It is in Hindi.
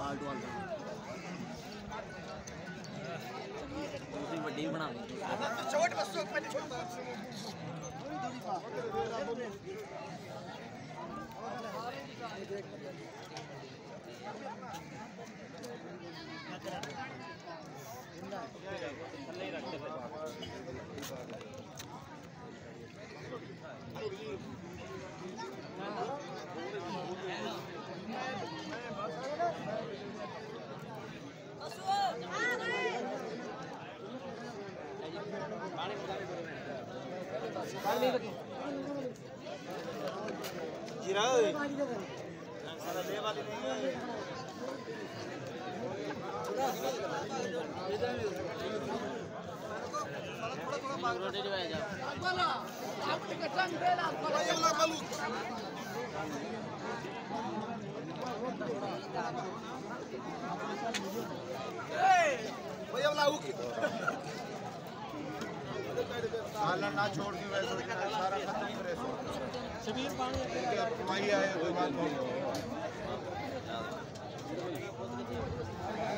आल्टो वाला दूसरी बड़ी बना छोट बस पहले छोट जीरा सारा ले वाली नहीं है रोटी दिवाया जा बोला आप के संग देला ये वाला बालू ए ये वाला उक सालन ना छोड़ के वैसे सारा खत्म करे शबीर पानी कमाई आए कोई बात नहीं